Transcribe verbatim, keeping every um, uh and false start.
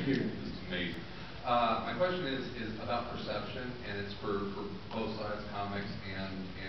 This is amazing. Uh, my question is is about perception, and it's for, for both sides, comics and